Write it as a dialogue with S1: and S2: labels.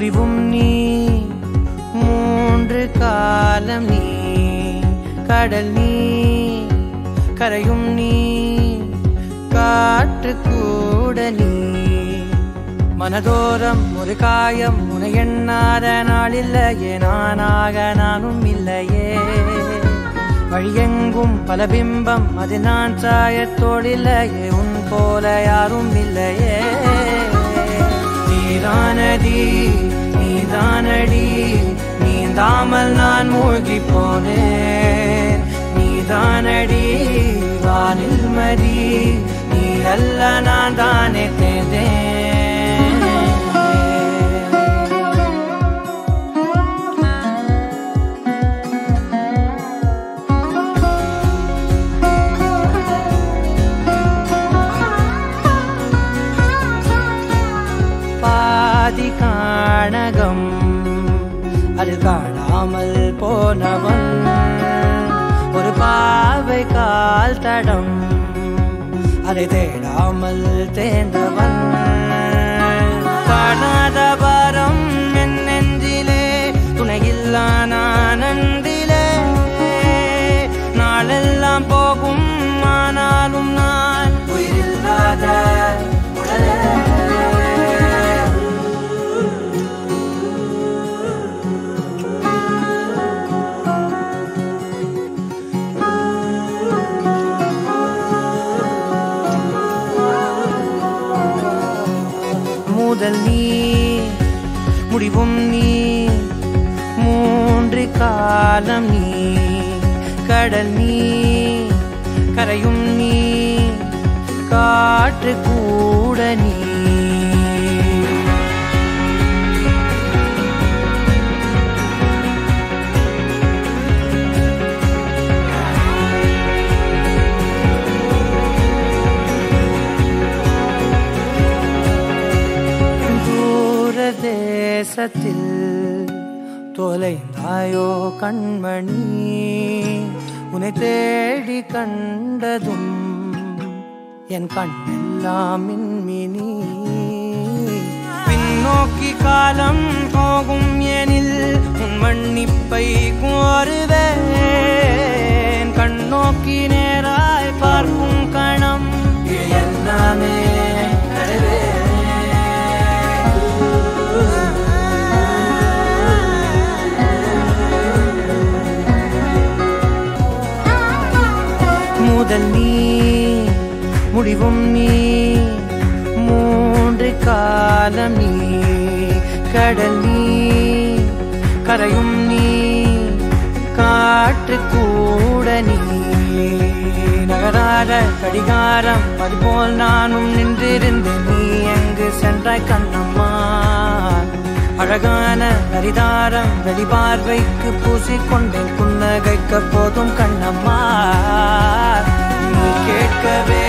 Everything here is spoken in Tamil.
S1: முடிவும் நீ மூன்று காலம் நீ கடல் நீ கரையும் நீ காற்று கூட நீ மனதோரம் ஒரு காயம் உன எண்ணாத நாளில்லையே நானாக நானும் இல்லையே வழியெங்கும் பல பிம்பம் அது நான் சாயத்தோடில்லையே உன் போல யாரும் இல்லையே நீதானடி நீதானடி நீந்தாமல் நான் மூழ்கி போனேன் நீதானடி வானில் மதி நீ அல்ல நான் தானே தேர்ந்தேன் பாதி காணகம் அது காணாமல் போனவன் ஒரு பாவை கால் தடம் அதை தேடாமல் தேர்ந்தவன் காணாத பாரம் என் நெஞ்சிலே துணையில்லா நான் அன்றிலே நாளெல்லாம் போகும் ஆனாலும் நான் உயிரில்லாத உடலே முதல் நீ முடிவும் நீ மூன்று காலம் நீ கடல் நீ கரையும் நீ காற்று கூட நீ தேசத்தில் தொலைந்தாயோ கண்மணி உன்னை தேடி கண்டதும் என் கண்ணெல்லாம் மின்மினி பின்னோக்கி காலம் போகும் எனில் உன் மன்னிப்பை கோருவேன் கண்ணோக்கி நேராய் பார்க்கும் கணம் எல்லாமே முதல் நீ முடிவும் நீ மூன்று காலம் நீ கடல் நீ கரையும் நீ காற்று கூட நீ நகராத கடிகாரம் அதுபோல் நானும் நின்றிருந்தேன் நீ எங்கு சென்றாய் கண்ணம்மா அழகான நரிதாரம் வெளிபார்வைக்கு பூசிக்கொண்டேன் புன்னகைக்க போதும் கண்ணம்மா நீ கேட்கவே